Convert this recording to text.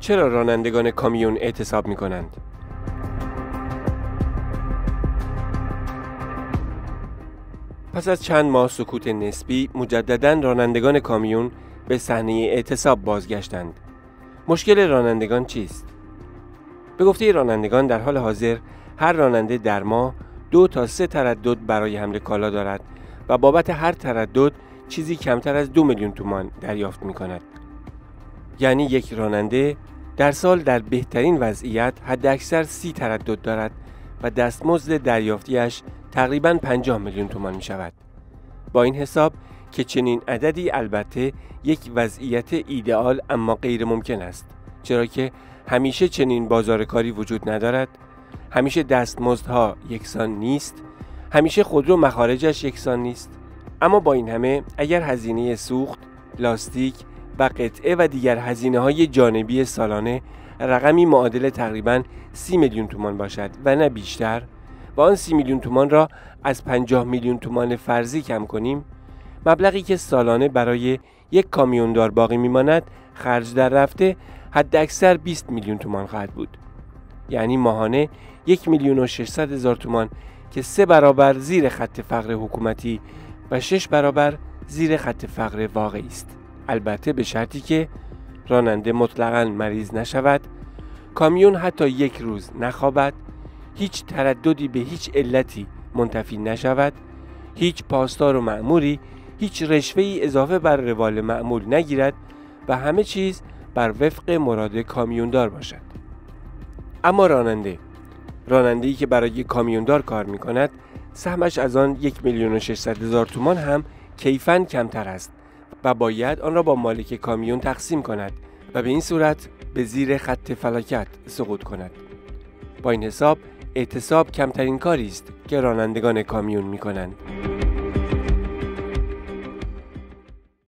چرا رانندگان کامیون اعتصاب می کنند؟ پس از چند ماه سکوت نسبی، مجدداً رانندگان کامیون به صحنه اعتصاب بازگشتند. مشکل رانندگان چیست؟ به گفته رانندگان در حال حاضر هر راننده در ماه 2 تا 3 تردد برای حمل کالا دارد و بابت هر تردد چیزی کمتر از 2 میلیون تومان دریافت می کند. یعنی یک راننده در سال در بهترین وضعیت حداکثر 30 تردد دارد و دستمزد دریافتیش تقریباً 50 میلیون تومان می شود. با این حساب که چنین عددی البته یک وضعیت ایدئال اما غیر ممکن است، چرا که همیشه چنین بازار کاری وجود ندارد، همیشه دستمزدها یکسان نیست، همیشه خودرو مخارجش یکسان نیست. اما با این همه اگر هزینه سوخت، لاستیک و قطعه و دیگر هزینه‌های جانبی سالانه رقمی معادل تقریباً 30 میلیون تومان باشد و نه بیشتر، و آن 30 میلیون تومان را از 50 میلیون تومان فرضی کم کنیم، مبلغی که سالانه برای یک کامیوندار باقی میماند خرج در رفته حداکثر 20 میلیون تومان خواهد بود. یعنی ماهانه 1,600,000 تومان که 3 برابر زیر خط فقر حکومتی و 6 برابر زیر خط فقر واقعی است. البته به شرطی که راننده مطلقاً مریض نشود، کامیون حتی یک روز نخوابد، هیچ ترددی به هیچ علتی منتفی نشود، هیچ پاسدار و مأموری هیچ رشوه‌ای اضافه بر روال معمول نگیرد و همه چیز بر وفق مراد کامیوندار باشد. اما راننده‌ای که برای کامیوندار کار می‌کند، سهمش از آن 1,600,000 تومان هم کیفاً کمتر است و باید آن را با مالک کامیون تقسیم کند و به این صورت به زیر خط فلاکت سقوط کند. با این حساب اعتصاب کمترین کاری است که رانندگان کامیون می‌کنند.